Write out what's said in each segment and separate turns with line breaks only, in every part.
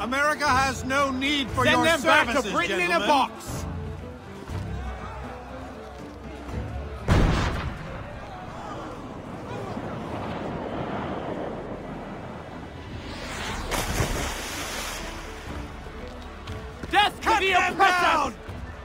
America has no need for your
services,
services,
Send them back to Britain
gentlemen.
in a box! Death to the oppressors!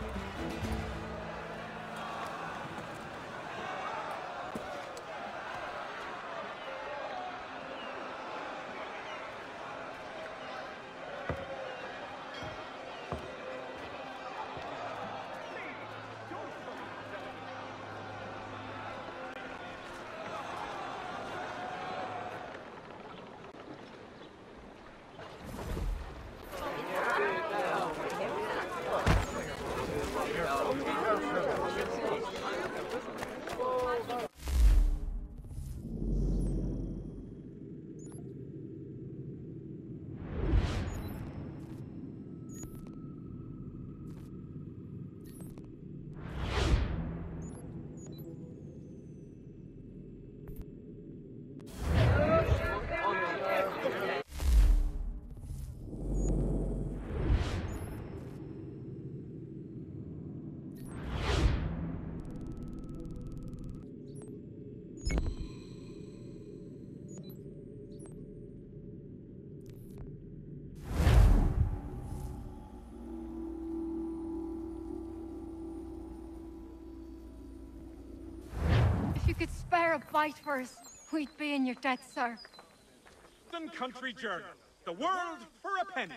If you could spare a bite for us, we'd be in your debt, sir.
Country Journal. The world for a penny.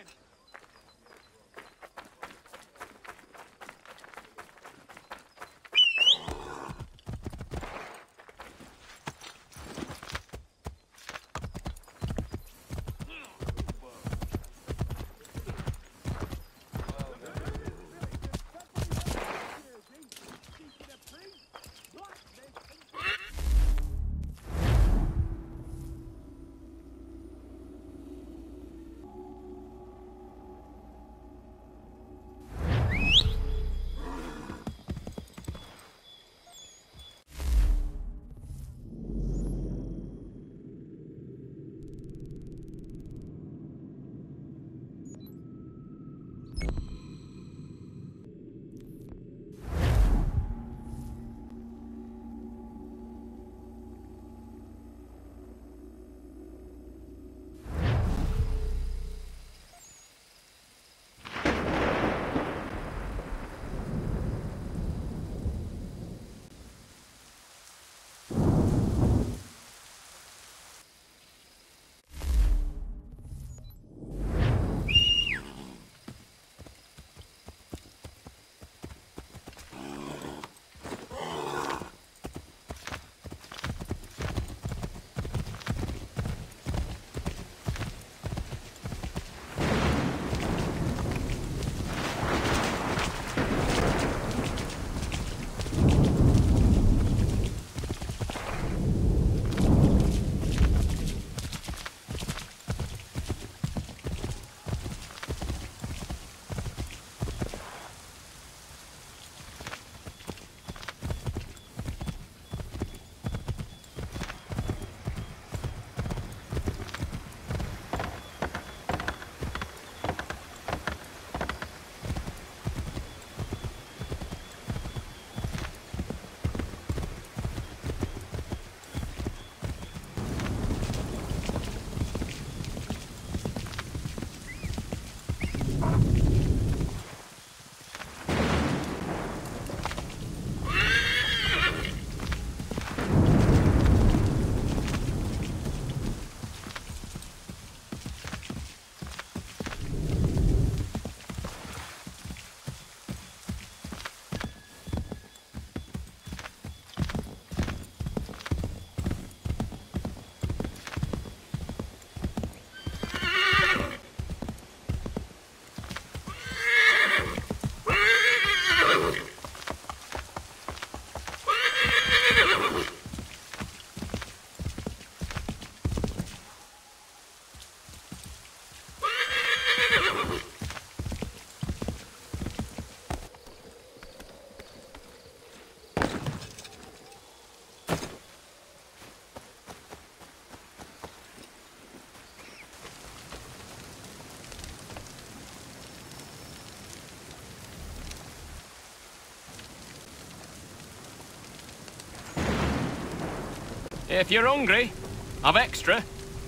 If you're hungry, I've extra.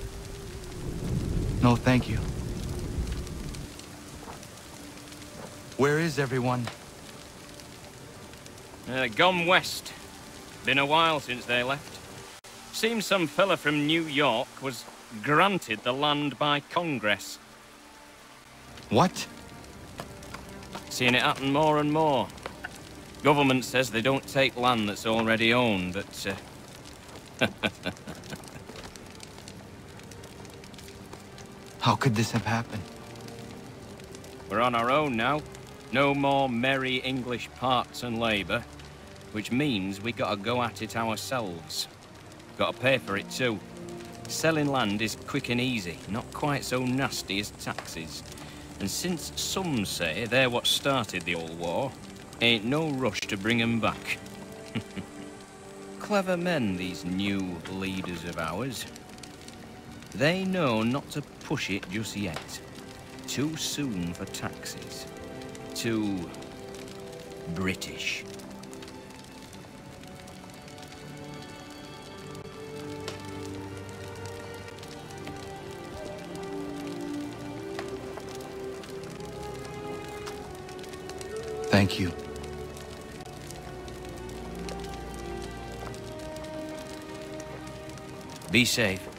No, thank you. Where is everyone?
Gone west. Been a while since they left. Seems some fella from New York was granted the land by Congress.
What?
Seeing it happen more and more. Government says they don't take land that's already owned, but...
How could this have happened?
We're on our own now. No more merry English parts and labour, which means we gotta go at it ourselves. Gotta pay for it too. Selling land is quick and easy, not quite so nasty as taxes. And since some say they're what started the old war, ain't no rush to bring 'em back. Clever men, these new leaders of ours. They know not to push it just yet. Too soon for taxes. Too British.
Thank you.
Be safe.